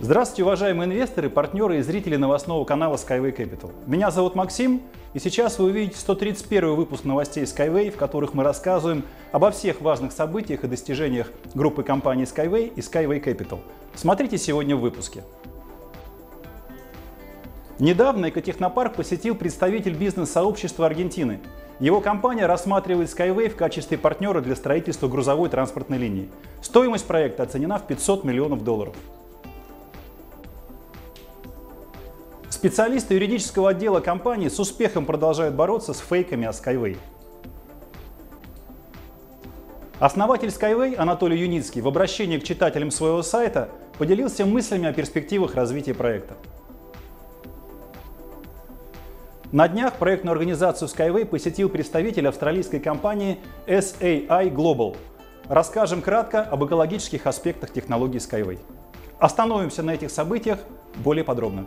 Здравствуйте, уважаемые инвесторы, партнеры и зрители новостного канала Skyway Capital. Меня зовут Максим, и сейчас вы увидите 131 выпуск новостей Skyway, в которых мы рассказываем обо всех важных событиях и достижениях группы компаний Skyway и Skyway Capital. Смотрите сегодня в выпуске. Недавно Экотехнопарк посетил представитель бизнес-сообщества Аргентины. Его компания рассматривает Skyway в качестве партнера для строительства грузовой транспортной линии. Стоимость проекта оценена в $500 миллионов. Специалисты юридического отдела компании с успехом продолжают бороться с фейками о Skyway. Основатель Skyway Анатолий Юницкий в обращении к читателям своего сайта поделился мыслями о перспективах развития проекта. На днях проектную организацию Skyway посетил представитель австралийской компании SAI Global. Расскажем кратко об экологических аспектах технологии Skyway. Остановимся на этих событиях более подробно.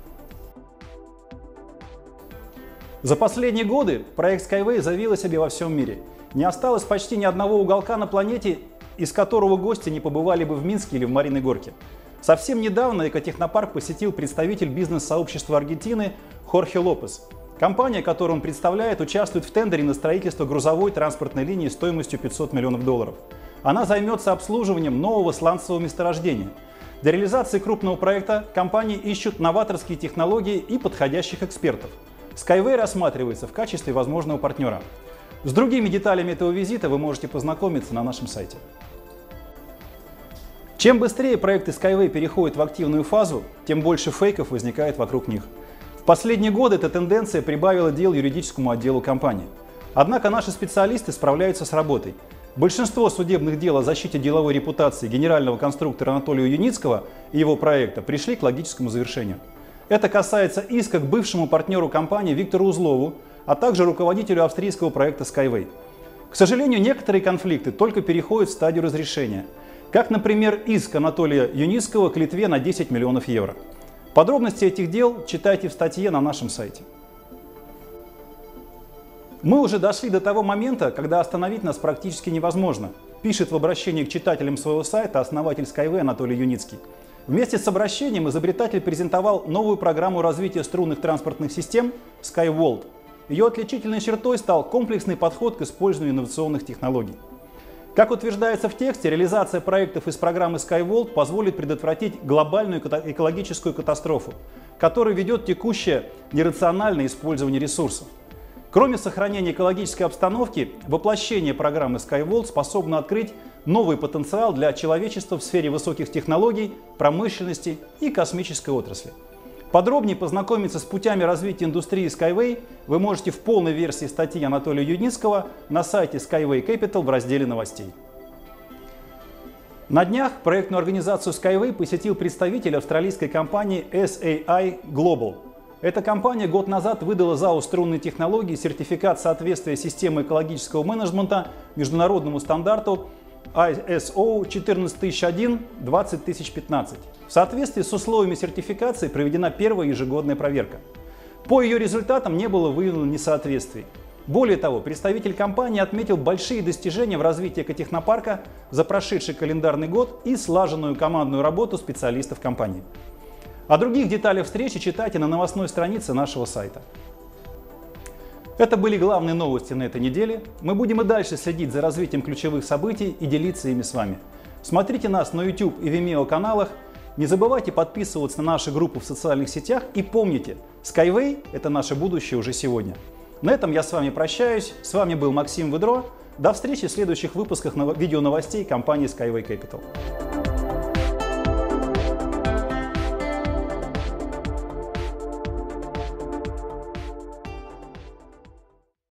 За последние годы проект Skyway заявил о себе во всем мире. Не осталось почти ни одного уголка на планете, из которого гости не побывали бы в Минске или в Мариной Горке. Совсем недавно Экотехнопарк посетил представитель бизнес-сообщества Аргентины Хорхе Лопес. Компания, которую он представляет, участвует в тендере на строительство грузовой транспортной линии стоимостью $500 миллионов. Она займется обслуживанием нового сланцевого месторождения. Для реализации крупного проекта компании ищут новаторские технологии и подходящих экспертов. Skyway рассматривается в качестве возможного партнера. С другими деталями этого визита вы можете познакомиться на нашем сайте. Чем быстрее проекты Skyway переходят в активную фазу, тем больше фейков возникает вокруг них. В последние годы эта тенденция прибавила дел юридическому отделу компании. Однако наши специалисты справляются с работой. Большинство судебных дел о защите деловой репутации генерального конструктора Анатолия Юницкого и его проекта пришли к логическому завершению. Это касается иска к бывшему партнеру компании Виктору Узлову, а также руководителю австрийского проекта Skyway. К сожалению, некоторые конфликты только переходят в стадию разрешения, как, например, иск Анатолия Юницкого к Литве на 10 миллионов евро. Подробности этих дел читайте в статье на нашем сайте. Мы уже дошли до того момента, когда остановить нас практически невозможно, пишет в обращении к читателям своего сайта основатель Skyway Анатолий Юницкий. Вместе с обращением изобретатель презентовал новую программу развития струнных транспортных систем SkyWolt. Ее отличительной чертой стал комплексный подход к использованию инновационных технологий. Как утверждается в тексте, реализация проектов из программы SkyWolt позволит предотвратить глобальную экологическую катастрофу, которую ведет текущее нерациональное использование ресурсов. Кроме сохранения экологической обстановки, воплощение программы SkyWolt способно открыть новый потенциал для человечества в сфере высоких технологий, промышленности и космической отрасли. Подробнее познакомиться с путями развития индустрии Skyway вы можете в полной версии статьи Анатолия Юницкого на сайте Skyway Capital в разделе новостей. На днях проектную организацию Skyway посетил представитель австралийской компании SAI Global. Эта компания год назад выдала ЗАО «Струнные технологии» сертификат соответствия системы экологического менеджмента международному стандарту ISO 14001-20015. В соответствии с условиями сертификации проведена первая ежегодная проверка. По ее результатам не было выявлено несоответствий. Более того, представитель компании отметил большие достижения в развитии экотехнопарка за прошедший календарный год и слаженную командную работу специалистов компании. О других деталях встречи читайте на новостной странице нашего сайта. Это были главные новости на этой неделе. Мы будем и дальше следить за развитием ключевых событий и делиться ими с вами. Смотрите нас на YouTube и Vimeo каналах. Не забывайте подписываться на наши группы в социальных сетях и помните, Skyway – это наше будущее уже сегодня. На этом я с вами прощаюсь. С вами был Максим Выдро. До встречи в следующих выпусках видео новостей компании Skyway Capital.